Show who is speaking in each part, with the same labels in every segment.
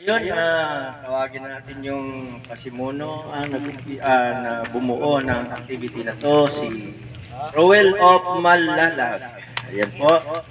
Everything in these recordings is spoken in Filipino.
Speaker 1: Ngayon, tawagin natin yung pasimuno na bumuo ng activity na to, si Roel of Malalag. Ayan po.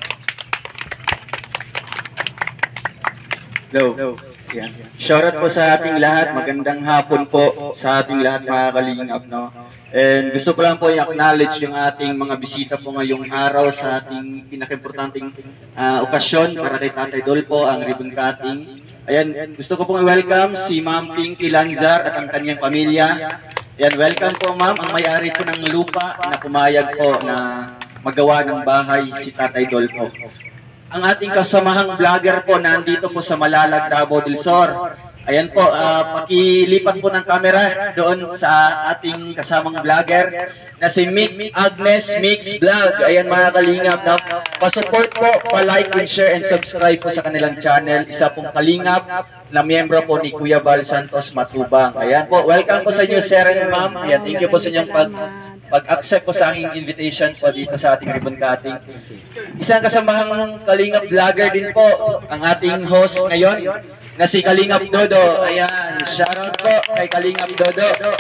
Speaker 1: Hello. Yan. Shoutout po sa ating lahat. Magandang hapon po sa ating lahat mga kalingap. No? And gusto ko lang po i-acknowledge yung ating mga bisita po ngayong araw sa ating pinaka-importanting okasyon para kay Tatay Dolpo, ang ribbon cutting. Ayan, gusto ko pong i-welcome si Ma'am Pinky Lanzar at ang kanyang pamilya. Ayan, welcome po ma'am, ang may-ari po ng lupa na pumayag po na magawa ng bahay si Tatay Dolpo. Ang ating kasamahang vlogger po nandito po sa Malalag, Davao del Sur. Ayan po, pakilipat po ng camera doon sa ating kasamang vlogger na si Mick Agnes Mix Vlog. Ayan mga kalingap, na pa-support po, pa-like and share and subscribe po sa kanilang channel. Isa pong kalingap na miyembro po ni Kuya Val Santos Matubang. Ayan po, welcome po sa inyo sir and ma'am. Ayan, thank you po sa inyong pag-accept po sa aking invitation po dito sa ating ribbon cutting. Isang kasamahang kalingap vlogger din po ang ating host ngayon na si Kalingap Dodo. Ayan, shoutout po kay Kalingap Dodo.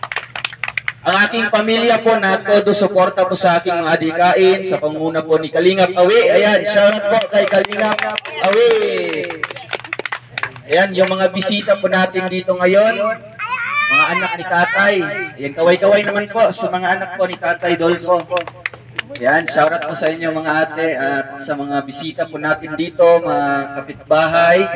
Speaker 1: Ang aking pamilya po na todo suporta po sa aking mga adikain sa panguna po ni Kalingap Awi. Ayan, shoutout po kay Kalingap Awi. Ayan, yung mga bisita po natin dito ngayon, mga anak ni Tatay. Ayan, kaway-kaway naman po sa mga anak po ni Tatay Dolpo. Ayan, shoutout po sa inyo mga ate at sa mga bisita po natin dito, mga kapitbahay,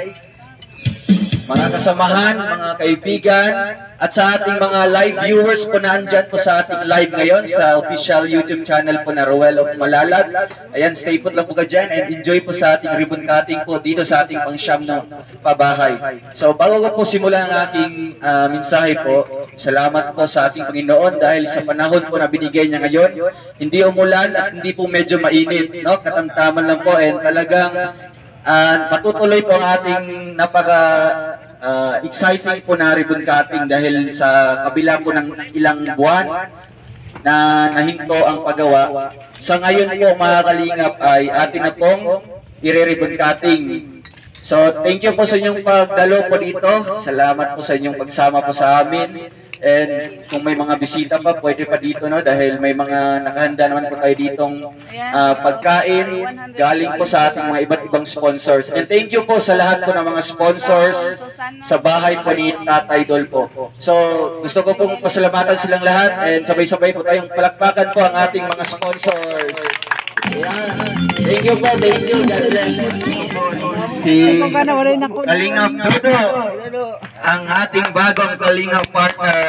Speaker 1: mga kasamahan, mga kaibigan, at sa ating mga live viewers po na andyan po sa ating live ngayon sa official YouTube channel po na Roel of Malalag. Ayan, stay put lang po ka dyan and enjoy po sa ating ribbon cutting po dito sa ating pangsyam na pabahay. So, bago ko po simulan ang aking mensahe po, salamat po sa ating Panginoon dahil sa panahon po na binigay niya ngayon, hindi umulan at hindi po medyo mainit, no? Katamtaman lang po and talagang patutuloy po ang ating exciting po na ribbon cutting dahil sa kabila po ng ilang buwan na nahinto ang paggawa. Sa ngayon po mga kalingap ay atin na pong i-ribbon cutting. So thank you po sa inyong pagdalo po dito. Salamat po sa inyong pagsama po sa amin. And kung may mga bisita pa, pwede pa dito, no? Dahil may mga nakahanda naman po tayo ditong pagkain galing po sa ating mga iba't ibang sponsors. And thank you po sa lahat po ng mga sponsors sa bahay po ni Tatay Dolpo. So gusto ko pong pasalamatan silang lahat and sabay-sabay po tayong palakpakan po ang ating mga sponsors. Ayan. Thank you po, thank you. God bless. Si Kalingap Dodo, ang ating bagong Kalingap partner.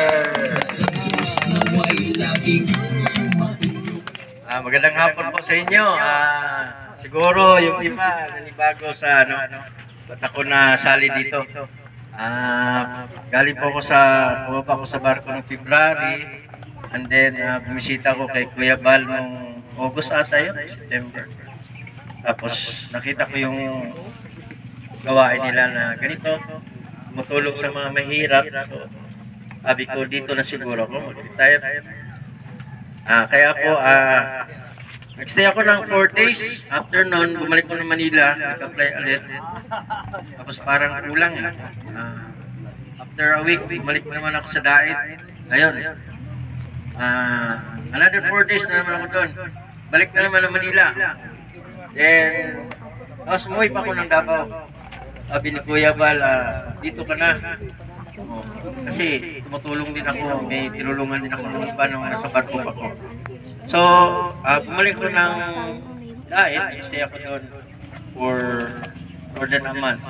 Speaker 1: Magandang hapon po sa inyo. Siguro yung iba nanibago sa ba't ako nasali dito. Galing po ako bumaba ko sa barko ng February and then bumisita ko kay Kuya Val nung August ata yun, September. Tapos nakita ko yung gawain nila na ganito, tumutulong sa mga mahirap. So, sabi ko dito na siguro ako mag-retire. Kaya po, nagstay ako ng 4 days. After noon, bumalik ko na Manila, nag-apply ulit. Tapos parang kulang. After a week, bumalik naman ako sa Daet. Ayun. Another 4 days na naman ako doon. Balik na naman ng Manila. Then, tapos umuwi pa ako ng Davao. Sabi ni Kuya Val, dito ka na. Kasi tumutulong din ako, may tinulungan din ako ng iba nung nasa barko pa ako. So, bumalik ko ng Daet, stay ako doon for more than a month.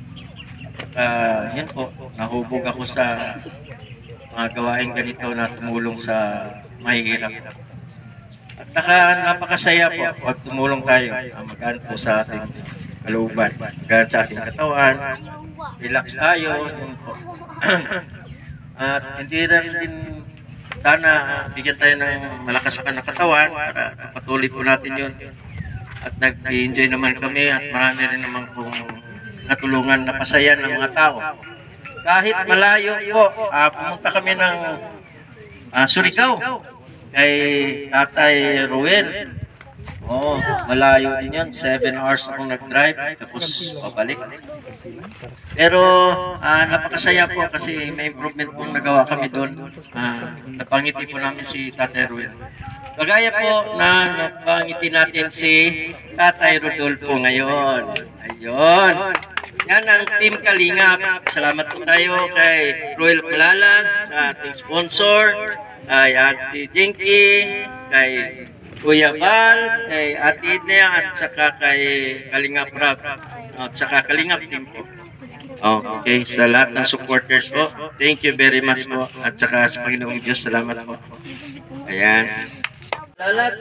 Speaker 1: Yan po, nahubog ako sa mga gawain ganito na tumulong sa mahihirap. At napakasaya po pag tumulong tayo, magaan po sa ating kalooban, magaan sa ating katawan, relax tayo. At hindi rin din sana bigyan tayo ng malakas na katawan para patuloy po natin yun. At nag-enjoy naman kami at marami rin naman kung natulungan na pasaya ng mga tao. Kahit malayo po, pumunta kami ng Surigao kay Tatay Roel.
Speaker 2: Oo, malayo din yan. 7 hours akong nag-drive, tapos pabalik. Pero napakasaya po kasi may improvement pong nagawa kami doon. Napangiti po namin si Tatay Ruel. Kagaya po na napangiti natin si Tatay Rodolfo ngayon. Ayun. Yan ang Team Kalingap. Salamat po tayo kay Ruel Malalag, sa ating sponsor, kay Ate Jinky, kay Kuya Bal, kay Ate Idne, at saka kay Kalingap Rap, at saka Kalingap Team po. Okay, sa lahat ng supporters po, thank you very much po. At saka sa Panginoong Diyos, salamat po. Ayan. Lalat,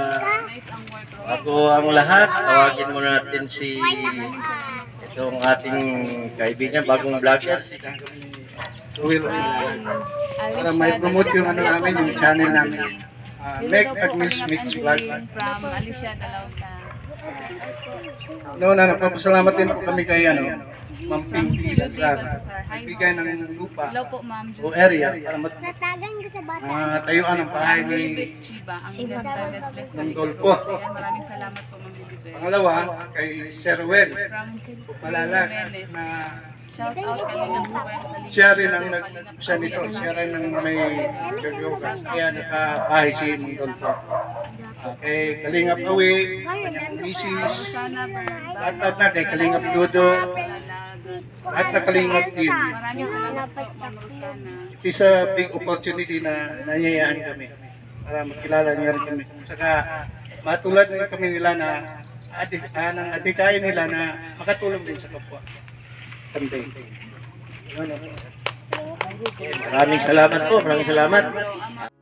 Speaker 2: ako ang lahat, tawagin mo natin si itong ating kaibigan, bagong vlogger, si
Speaker 3: Will, para may promote yung ano namin, yung channel namin. Make Agnes Mix Vlog.
Speaker 4: From Alicia Dalauta.
Speaker 3: Noon, nagpapasalamat din po kami kay Ma'am Pinky Lazar. Bigay ng lupa
Speaker 4: Hello po, ma'am.
Speaker 3: o area para matayuan ang bahay ni
Speaker 4: Chiba, ang God bless.
Speaker 3: ng Dolpo.
Speaker 4: Ayan, maraming salamat po, ma'am Lilibet.
Speaker 3: Pangalawa, kay Sir Well,
Speaker 4: From
Speaker 3: Malalag, na
Speaker 4: shout out kanina po kayo sa
Speaker 3: siya rin ang siya nito, siya rin ang may gagawa. Kaya nakabahay si Mang Dolpo. Kay Kalingap Awi, kanyang misis,
Speaker 4: Sana
Speaker 3: at na kay Kalingap Dodo, at na Kalingap Team.
Speaker 4: maraming salamat po, ma'am Rosana.
Speaker 3: It is a big opportunity na nanyayahan kami para makilala niya rin kami. Saka matulad rin kami nila na ng adikain nila na makatulong din sa kapwa. Someday.
Speaker 2: Maraming salamat po, maraming salamat.